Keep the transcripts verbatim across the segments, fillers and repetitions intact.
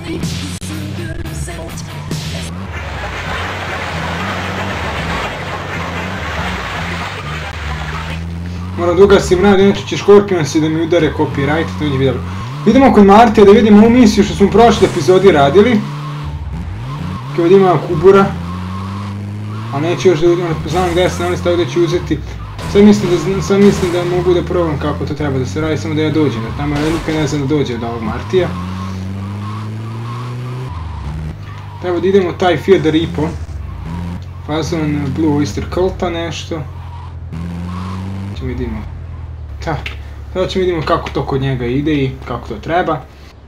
Moram da ugasim radio, inače će Škorpion se da mi udare copyright, to nije vidjelo. Vidimo kod Martija da vidimo ovu misiju što smo u prošloj epizodi radili. Kad ovdje imamo kubura. Ali neće još da udimo, znam gdje sam, ali stavio da ću uzeti. Sad mislim da, sad mislim da mogu da probam kako to treba da se radi, samo da ja dođem. Jer tamo ja nikad ne znam da dođe od ovog Martija. Treba da idemo taj Feodor Ipo. Fazon Blue Oyster Culta nešto. Ćemo vidimo. Sada ćemo vidimo kako to kod njega ide i kako to treba.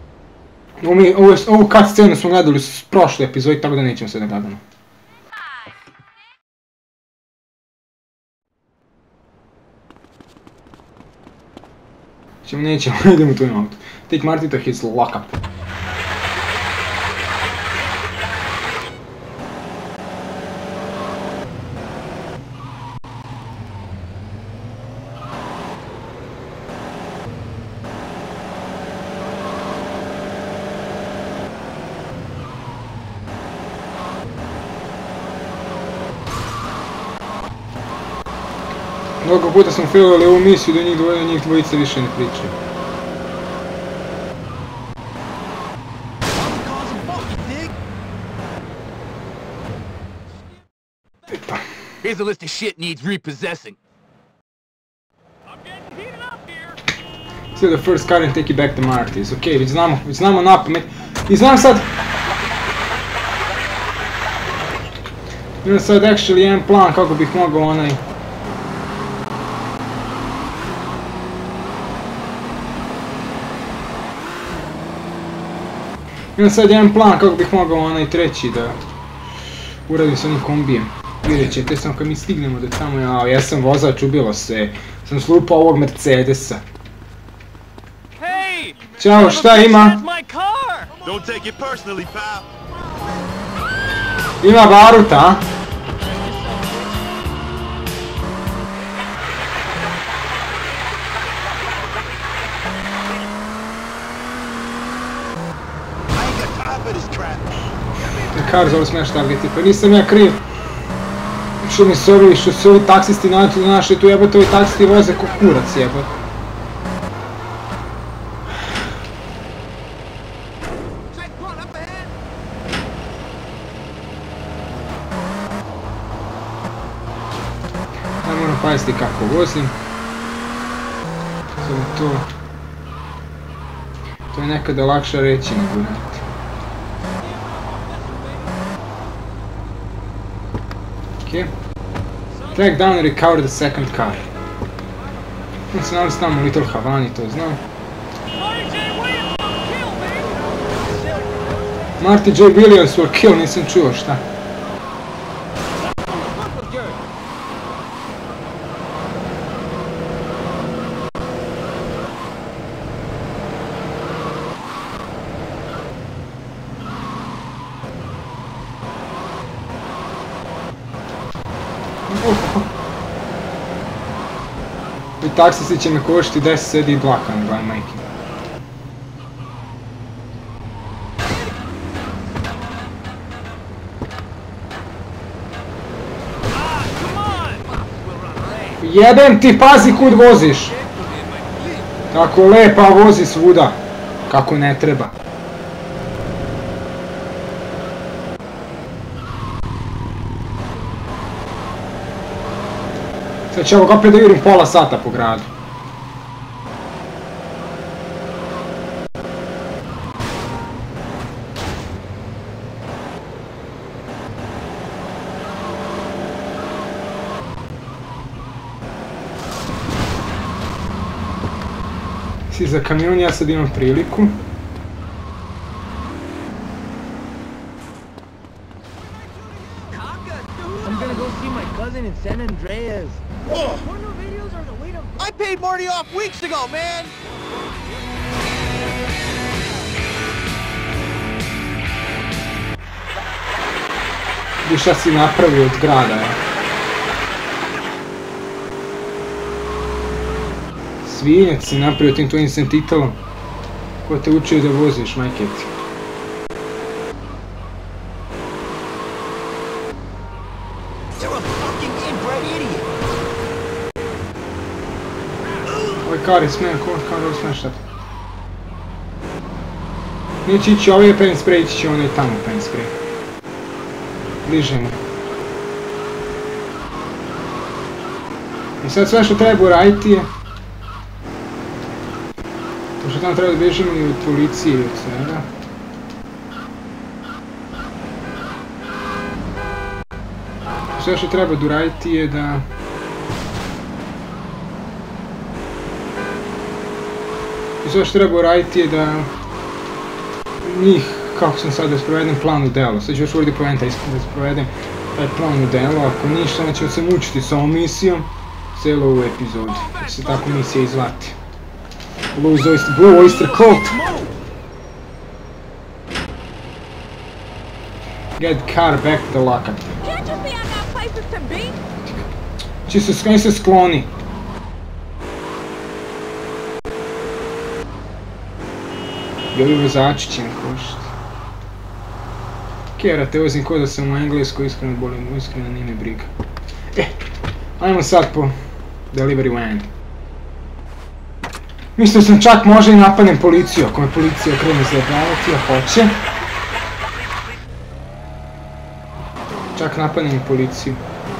Ovu cut scenu smo gledali u prošloj epizodi, tako da nećemo sve da gledamo. Ćemo, nećemo, idemo tu na auto. Take Marty to his lockup. Mnogo puta smo failali ovu misiju da njih dvoje, njih dvojice više ne pričaju. Epa. Here's a list of shit needs repossessing. See the first car and take it back to Marty's. Ok, već znamo, već znamo napamet. I znam sad... Imam sad actually jedan plan kako bih mogao onaj... Imam sad jedan plan kako bih mogao onaj treći da uradim s onim kombijem. Vidjet ćete, samo kad mi stignemo do tamo, jao, ja sam vozač, ubilo se, sam slupao ovog Mercedesa. Ćao, šta ima? Ima baruta, a? Kar zove smash targeti, pa nisam ja kriv. Što mi se ovi, što se ovi taksisti našli tu jebote, ovi taksisti voze ko kurac jebote. Ja moram paziti kako vozim. Samo to... To je nekada lakše reći nego raditi. Okay. Track down and recover the second car. On se nalazi tamo u Little Havani, to znam. Marty J. Williams were killed, nisam čuo šta. I taksisti će me koštiti deset sedi i dlaka na glavim majke. Jebem ti, pazi kud voziš! Kako lepa vozi svuda, kako ne treba. Sad ću ovog opet da jurim pola sata po gradu. Si za kamion, ja sad imam priliku. In San Andreas. Oh. I paid Marty off weeks ago, man. Viš šta si napravio od grada, ja? Svinjac si napravio tim tvojim sentitalom. Ko te učio da voziš, majkeci? car is smear, car is smash up. Neće ići ovaj pen spray, ići će onaj tamo pen spray. Bliže mu. I sad sve što treba uraditi je... To što tamo treba da bježimo i od policije i od svega. Sve što treba da uraditi je da... I sve što treba uraditi je da... njih, kako sam sad da sprovedem plan u delo. Sad ću još uvijek poventa da sprovedem taj plan u delo. Ako ništa, onda ćemo se mučiti s ovom misijom cijelu ovu epizodu. Da se tako misija izvati. Blue Oyster, Blue Oyster Cult! Get car back to the lockup. Či se, skaj se skloni. I ovi vozači će me košiti. Kjera te vozim ko da sam u Engleskoj, iskreno bolim, iskreno nije me briga. E, ajmo sad po delivery van. Mislio sam čak može i napadnem policiju, ako me policija krene zajebavati, a hoće. Čak napadnem policiju.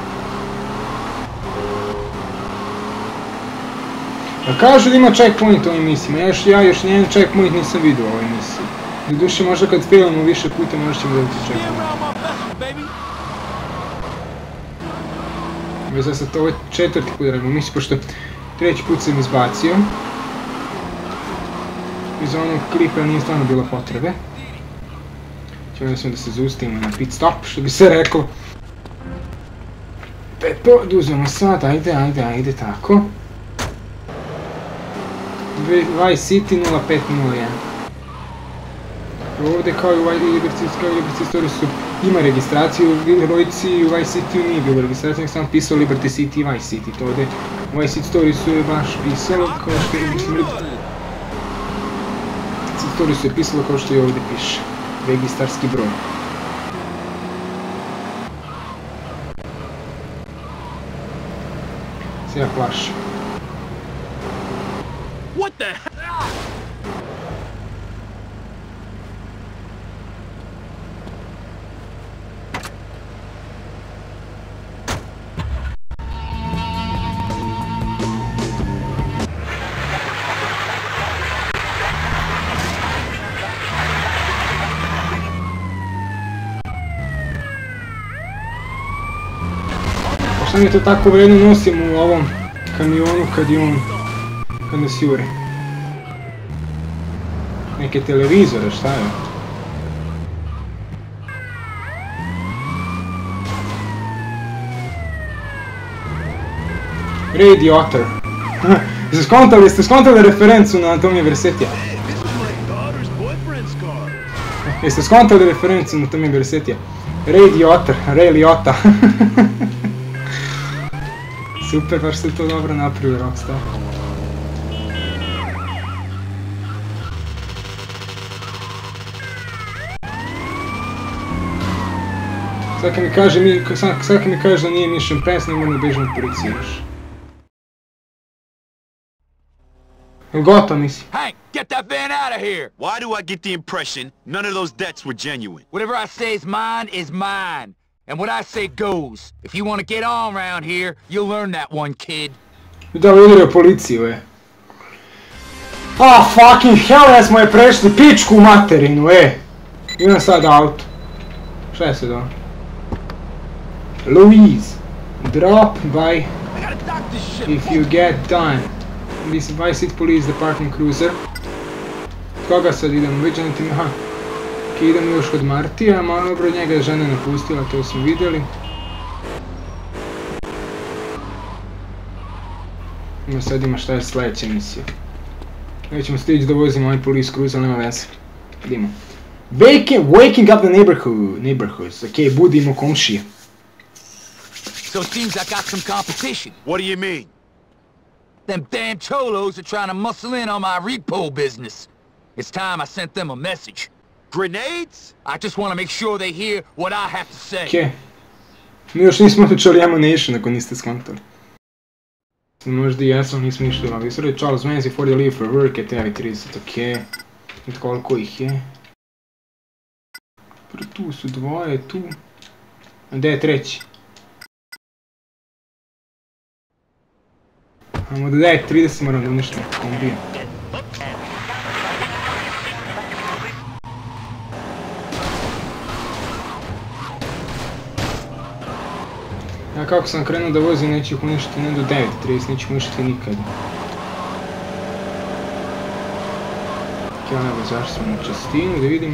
A kažu da ima checkpoint u ovim misijima, ja još, ja još nijedan checkpoint nisam vidio u ovoj misiji. Doduše možda kad filmamo više puta možda ćemo dobiti checkpoint. Već sad ovo je četvrti put radimo misiju, pošto treći put sam izbacio. Iz onog klipa nije stvarno bilo potrebe. Ćemo da se zaustavimo na pit stop, što bi se reklo. Pepo, oduzmemo sad, ajde, ajde, ajde, tako. Vice City nula pet nula jedan. Ovdje kao i u Liberty Story su ima registraciju, u Rojci i u Vice City nije bilo registracije, nek sam pisao Liberty City i Vice City. To ovdje u Vice City Story su je baš pisalo kao što je Liberty City Story su je pisalo kao što je ovdje piše. Registarski broj. Se ja plašim. What the hell? Šta mi to tako vredno nosim u ovom kamionu kad je on, kad nas jure? Neke televizore, šta je? Radiator. Jeste skontali, jeste skontali referencu na Tomija Versetija? Jeste skontali referencu na Tomija Versetija? Radiator, Ray Liotta. Super, baš ste to dobro napravili, Rockstar. Sad kad mi kaže, mi, sad kad mi kaže da nije mission pass, ne moram da bežem od policije još. Jel gotovo misli? Hank, get that van out of here! Why do I get the impression none of those debts were genuine? Whatever I say is mine is mine. And what I say goes. If you want to get on around here, you'll learn that one, kid. Da li udario policiju, e? Ah, fucking hell, ja smo je prešli pičku u materinu, e! Imam sad auto. Šta je sad ovo? Louise, drop by if you get done. This Vice City Police Department Cruiser. Koga sad idemo? Viđam ti mi, aha. Idemo još kod Martija, malo dobro njega je žena napustila, to smo vidjeli. Ima sad ima šta je sljedeća misija. Evo ćemo stići da vozimo ovaj police cruiser, nema veze. Idemo. Waking, waking up the neighborhood, neighborhoods. Ok, budimo komšije. So it seems I got some competition. What do you mean? Them damn cholos are trying to muscle in on my repo business. It's time I sent them a message. Grenades? I just want to make sure they hear what I have to say. Ok. Mi još nismo pričali Ammunition ako niste skontali. Možda i jesmo, nismo ništa imali. Visori Charles Manzi for the leave for work at T V trideset, okej. Koliko ih je? Tu su dvoje, tu. A gdje je treći? Imamo do devet trideset, moram da nešto kombijem. Ja kako sam krenuo da vozim, neću ih uništiti ne do devet trideset, neću ih uništiti nikada. Ja ne vozač sam na čestinu, da vidimo.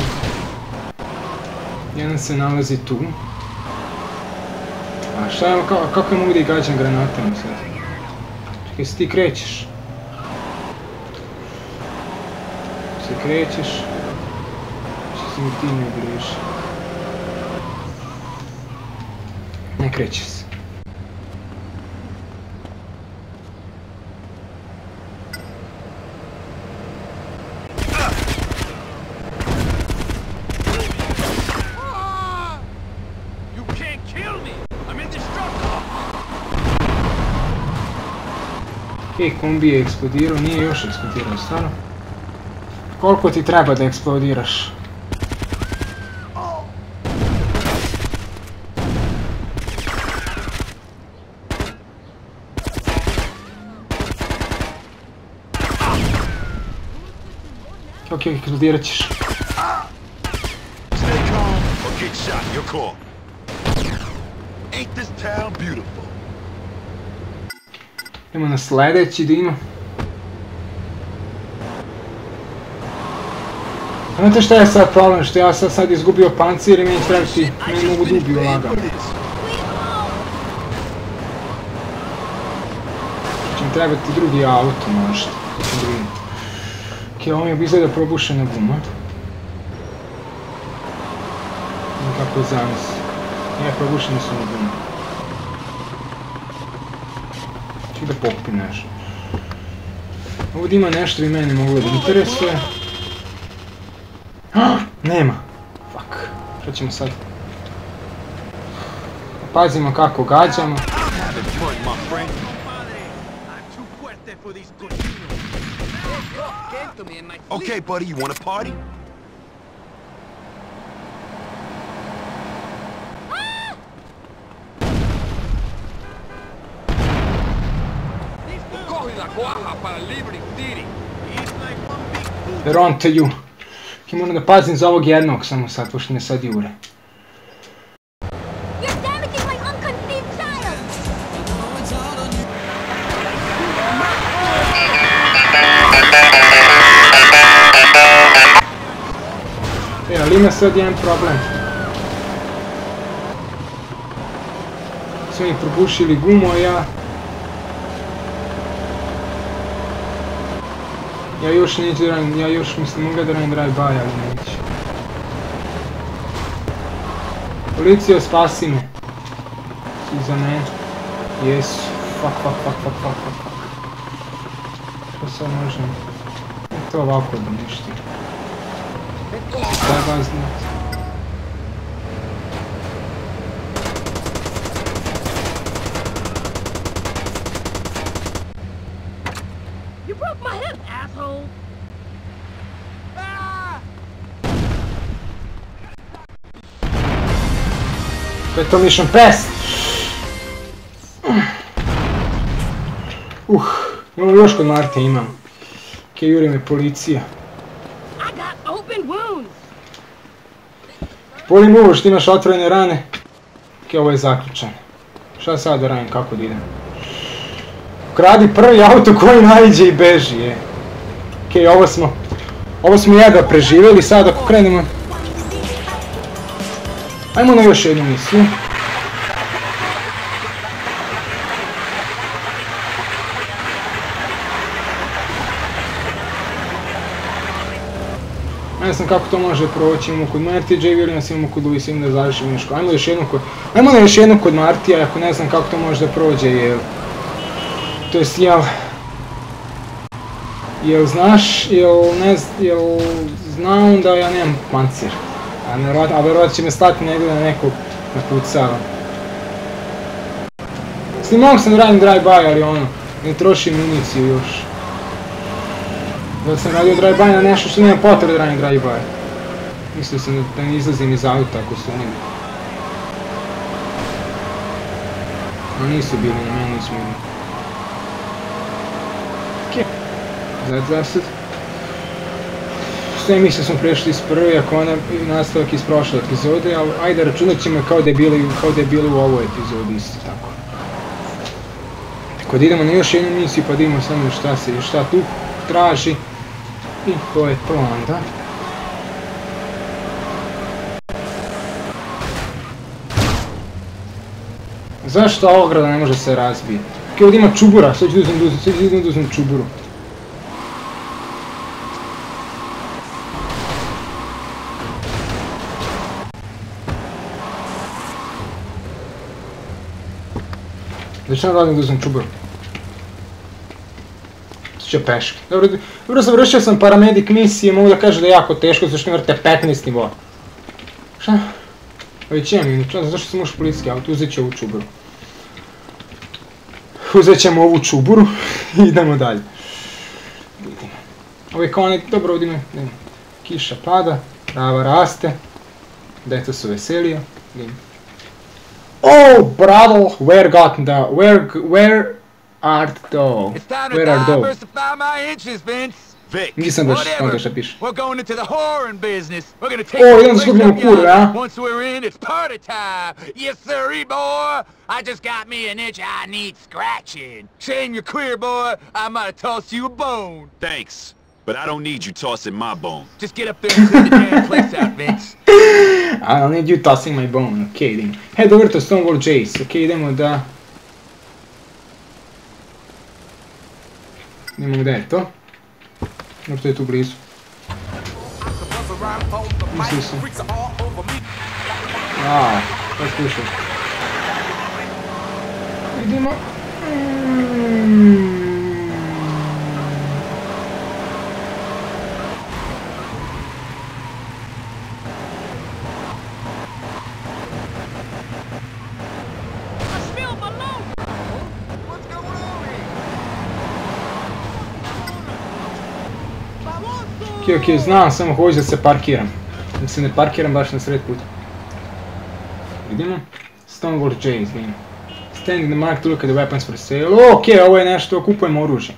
Jedan se nalazi tu. A šta je, kako ja mogu da ih gađam granatama sad? Čekaj, se ti krećeš. Se krećeš. Što se mi ti ne griješi. Ne kreće se. Okej, kombi je eksplodirao, nije još eksplodirao, stvarno. Koliko ti treba da eksplodiraš? Okej, eksplodirat ćeš. Stay calm or get shot, your call. Ain't this town beautiful? Idemo na sljedeći da ima. Znate šta je sad problem, što ja sad sad izgubio pancir i meni trebati, meni mogu da ubiju lagano. Će mi trebati drugi auto možda. Okej, ovo mi je izgleda probušena guma. Kako je zamisli. Ne, probušene su na gume. Da popim nešto. Ovdje ima nešto i mene moglo da interesuje. Nema. Fuck. Šta ćemo sad? Pazimo kako gađamo. Okay, buddy, you want a party? They're on to you. Ja moram da pazim za ovog jednog samo sad, pošto me sad jure. E, ali ima sad jedan problem. Su mi probušili gumu, a ja... Ja još neću da radim, ja još mislim mogu da radim drive-by, ali neću. Policijo, spasi me. Iza mene. Jesu. Fuck, fuck, fuck, fuck, fuck, fuck, fuck. Što sad možemo? To ovako da ništi. Treba znati. To je to mission pass! Uh, imamo još kod Marte, imam. Okej, juri me policija. Polim uvo što imaš otvorene rane. Okej, ovo je zaključan. Šta sad da radim, kako da idem? Ukradi prvi auto koji naiđe i beži, je. Okej, ovo smo... Ovo smo jedva preživjeli, sad ako krenemo... Ajmo na još jednu misiju. Ne znam kako to može proći, imamo kod Martija, J. Williams, imamo kod Lewis, imamo da završimo još kod... Ajmo još jednu kod... Ajmo na još jednu kod Martija, ako ne znam kako to može da prođe, jel... To jest, jel... Jel znaš, jel ne znam, jel... Znam da ja nemam pancir. A vjerojatno će me stati negdje na nekog napucava. Mislim, mogu sam da radim drive-by, ali ono, Ne trošim municiju još. Da sam radio drive-by na nešto što nema potrebe da radim drive-by. Mislio sam da ne izlazim iz auta ako su oni. A nisu bili na meni, nisu bili. Okej. Zad zasad. Sve mislio smo prešli iz prve, ako ona nastavak iz prošle epizode, ali ajde računat ćemo kao da je bilo u ovoj epizodi isto tako. Tako da idemo na još jednu misiju pa da vidimo samo šta se i šta tu traži. I to je plan, da? Zašto ova ograda ne može se razbiti? Ok, ovdje ima čubura, sad ću da uzmem čuburu. Da ću nam radim da uzmem čuburu. Sad ću peške. Dobro, završio sam paramedic misije, mogu da kažem da je jako teško, zašto ne vrte petnaest nivoa. Šta? Već imam minut, zašto sam ušao u policijski auto, uzet ću ovu čuburu. Uzet ćemo ovu čuburu i idemo dalje. Ovo je kao onaj, dobro ovdje ima, kiša pada, trava raste, deca su veselija. Oh, bravo, where got the, where, where art thou? Where are thou? Nisam baš ono šta piše. We're going into the whoring business. We're gonna take Oh, idemo da skupljamo kur, a? Once we're in, it's party time. Yes, sirree, boy. I just got me an itch I need scratching. Shame you're queer, boy. I might have tossed you a bone. Thanks, but I don't need you tossing my bone. Just get up there and clean the damn place out, Vince. I don't need you tossing my bone. Okej, idemo. Head over to Stonewall Jace. Okej, idemo da... Idemo gdje je to? Možda je tu blizu. Mislio sam. Aaa, kaj slušaj. Idemo. Okej, okej, znam, samo hoću da se parkiram. Da se ne parkiram baš na sred puta. Vidimo. Stonewall Jace, vidimo. Stand in the mark to look at the weapons for sale. Okej, ovo je nešto, kupujemo oružje.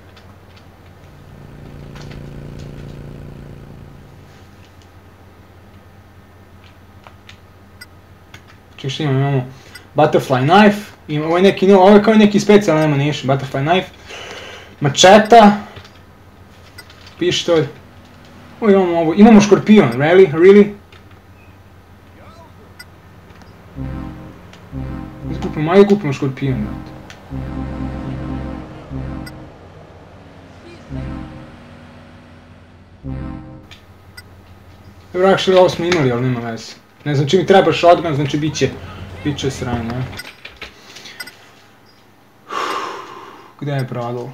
Čekaj što imamo, imamo Butterfly Knife. Ovo je neki, ovo je kao neki specijalan ammunition, Butterfly Knife. Mačeta. Pištolj. O, imamo ovo, imamo škorpion, really, really? Kupimo, ajde kupimo škorpion, brate. Evo, actually, ovo smo imali, ali nema veze. Ne znam, či mi treba shotgun, znači bit će, bit će sranje, ne? Gdje je prodalo?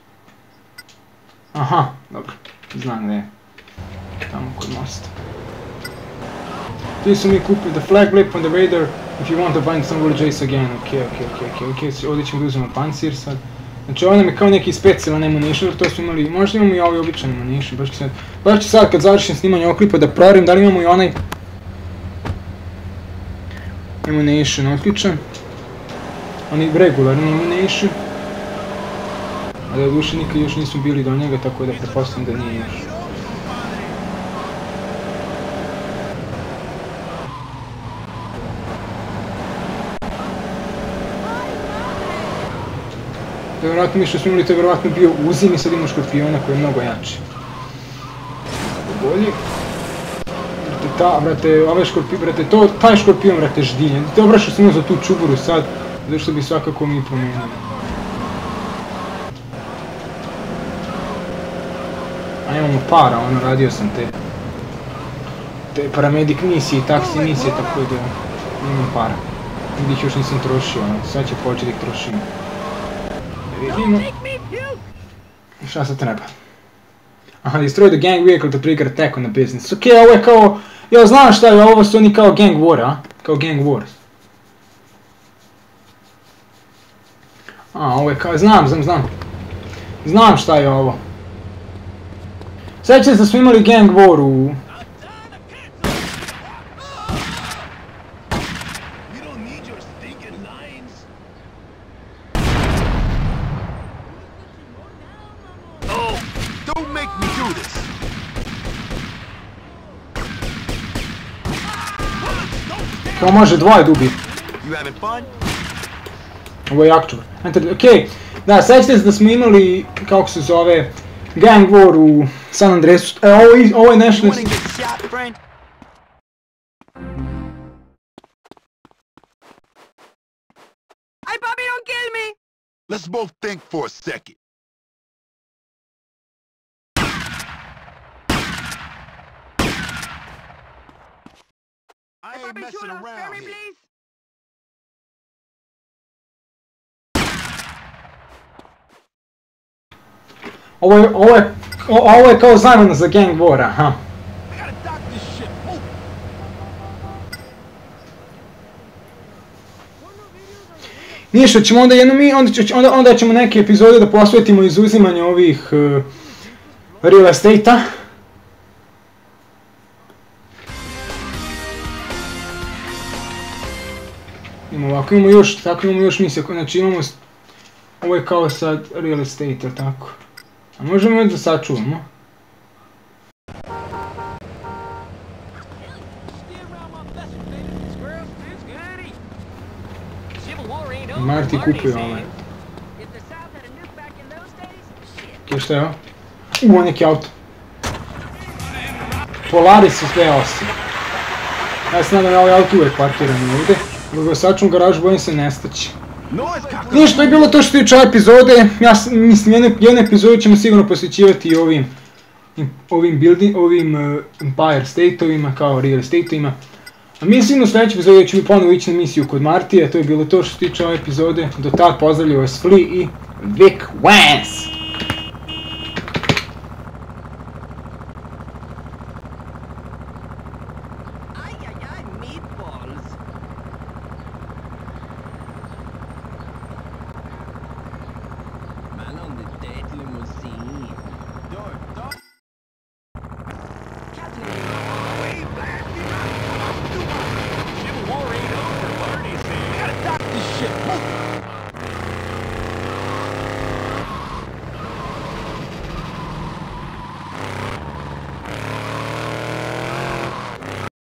Aha, dobro, znam gdje je. Tamo kod mosta. Ti su mi kupili the flag blip on the radar if you want to find Stonewall Jace again. Okej, okej, okej, okej, okej, ovdje ćemo da uzmemo pancir sad. Znači ovo nam je kao neki specijalan ammunition, jer to smo imali, možda imamo i ovaj običan ammunition, baš ću sad, baš ću sad kad završim snimanje ovog klipa da proverim da li imamo i onaj ammunition otključan. Onaj regularni ammunition. A da duše nikad još nismo bili do njega, tako da pretpostavljam da nije još. Vjerojatno mi što smo imali, to je vjerojatno bio Uzin i sad imamo škorpiona koji je mnogo jači. Bolji. Brate, ta, brate, ovaj škorpion, brate, to, taj škorpion, brate, ždiljen. Dobro što sam imao za tu čuburu sad, zato što bi svakako mi promenili. A imamo para, ono, radio sam te... te paramedic misije i taksi misije, tako da imam para. Gdje ih još nisam trošio, sad će početi da ih trošim. Vidimo. Šta se treba? Aha, destroy the gang vehicle to trigger attack on the business. Okej, ovo je kao... Ja znam šta je, ovo su oni kao gang war, a? Kao gang wars. A, ovo je kao, znam, znam, znam. Znam šta je ovo. Sjećate se da smo imali Gang War u... To može dvoje dubi. Ovo je jak čuvar. Okej, da, sjećate se da smo imali, kako se zove, Gang War u San Andreasu. E, ovo je nešto... Hey, Bobby, don't kill me! Let's both think for a second. I ain't messing around here. Ovo je, ovo je, ovo je kao zamena za Gang War, aha. Ništa, ćemo onda jedno mi, onda, onda, onda ćemo neke epizode da posvetimo izuzimanju ovih uh, real estate-a. Imamo ovako, imamo još, tako imamo još misija, znači imamo, ovo je kao sad real estate, ili tako. A možemo još da sačuvamo. Marty kupuje ovaj. Okej, šta je ovo? Uuu, neki auto. Polaris su sve osim. Ja se nadam da ovaj auto uvek parkiran ovdje. Dok ga sačuvam garažu, bojim se nestaći. Ništa, to je bilo to što tiče epizode. Ja mislim, jednu epizodu ćemo sigurno posvećivati i ovim ovim building, ovim Empire State-ovima, kao real estate-ovima. A mislim u sljedećoj epizodi ćemo ponovo ići na misiju kod Martija, to je bilo to što se tiče ove epizode. Do tad pozdravljaju vas Flea i Vic Vance!